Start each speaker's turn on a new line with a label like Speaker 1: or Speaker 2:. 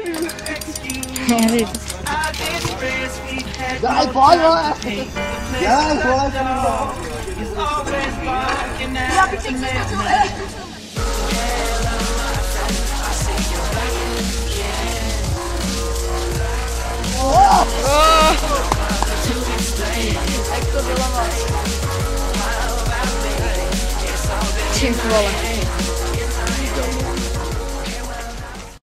Speaker 1: Daj, pojď, vole! Daj, vole,
Speaker 2: Já bych si
Speaker 3: Jak to bylo moc? Čím vole?